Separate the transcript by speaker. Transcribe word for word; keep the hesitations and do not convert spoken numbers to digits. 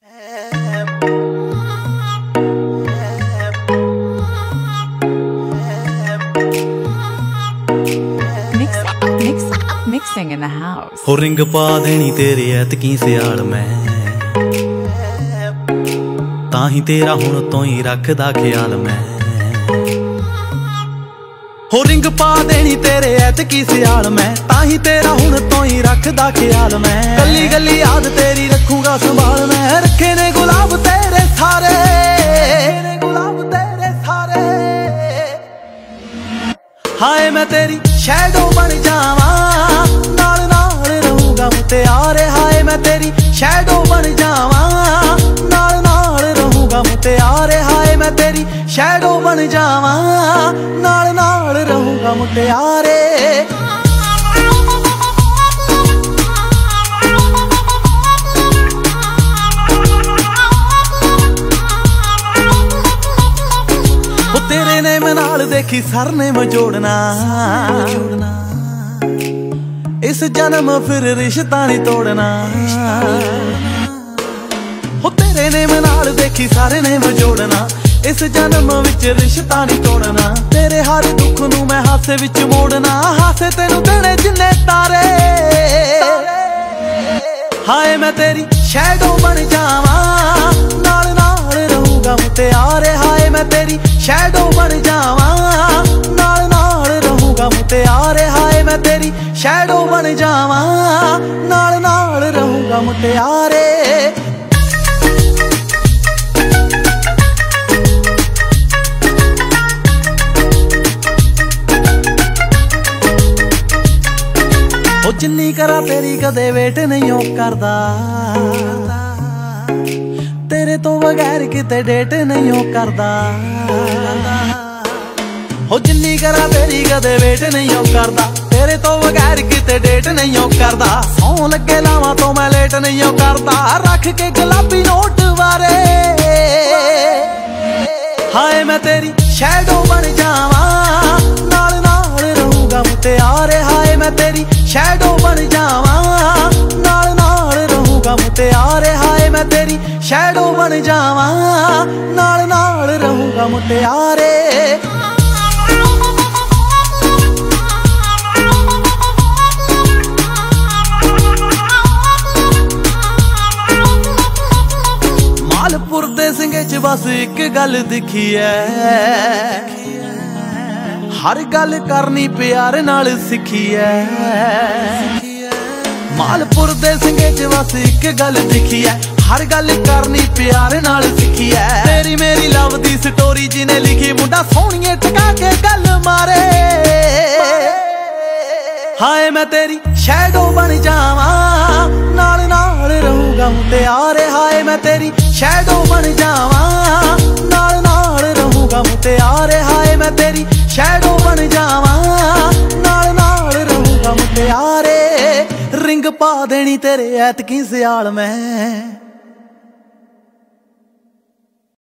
Speaker 1: Mixing in the house.
Speaker 2: हो ring पा देनी तेरे ऐतकी सियाल मैं ताही तेरा हुण तो ही रखदा ख्याल मैं। हो रिंग पा देनी तेरे ऐतकी सियाल मैं ताही तेरा हुण तो ही रखदा ख्याल मैं। गली गली याद तेरी रखूंगा संभाल मैं। रखे ने गुलाब तेरे सारे गुलाब तेरे सारे हाय मैं तेरी शैडो बन जावा नाल नाल रहूंगा मुत्यारे। हाय मैं तेरी शैडो बन जावा नाल नाल रहूंगा मुत्यारे। हाय मैं तेरी शैडो बन जावा नाल नाल रहूंगा मुत्यारे। तेरे ने मैं नाल देखी सर ने मैं जोड़ना इस जन्म फिर रिश्ता नहीं तोड़ना। हो तेरे ने मैं नाल देखी सारे ने मैं जोड़ना इस जन्म विच रिश्ता नहीं तोड़ना। तेरे हर दुख नू मैं हासे विच मोड़ना हासे तेनू देने जिन्ने तारे। हाय मैं तेरी शैडो बन जावा नाल नाल रहूंगा मुत्यारे। हाय मैं तेरी शैडो बन जावा नाल नाल रहूंगा मुत्यारे। हाय मैं तेरी शैडो बन जावा नाल नाल रहूंगा मुत्यारे। ओ जिन्नी करा तेरी कदे वेट नहीं ओ करदा तेरे तो बगैर किते डेट नहीं ओ करदा। हो जिन्नी करा तेरी कदे वेट नहीं ओ करदा तेरे तो बगैर किते डेट नहीं ओ करदा। सौ लगे लावा तो मैं लेट नहीं ओ करदा रख के गुलाबी नोट वारे। हाय मैं तेरी शैडो बन जावा नाल नाल रहूंगा मुत्यारे। हाय मैं तेरी शैडो बन जावा नाल नाल रहूंगा मुत्यारे। हाय मैं तेरी शैडो बन जावा नाल नाल रहूंगा मुत्यारे। मालपुर दे सिंगे च बस एक गल दिखी है हर गल करनी प्यार नाल सिखी है। मालपुर दे सिंगे च बस एक गल दिखी है हर गल करनी प्यार नाल सिखी है। तेरी मेरी लव दी स्टोरी जिने लिखी मुंडा सोहणिए टका के गल मारे। हाय मैं तेरी शैडो बन जावा नाल नाल रहूंगा मुत्यारे। हाय मैं तेरी शैडो बन जावा नाल नाल रहूंगा मुत्यारे। हाय मैं तेरी शैडो बन जावा नाल नाल रहूंगा मुत्यारे। रिंग पा देनी तेरे ऐतकी सियाल मैं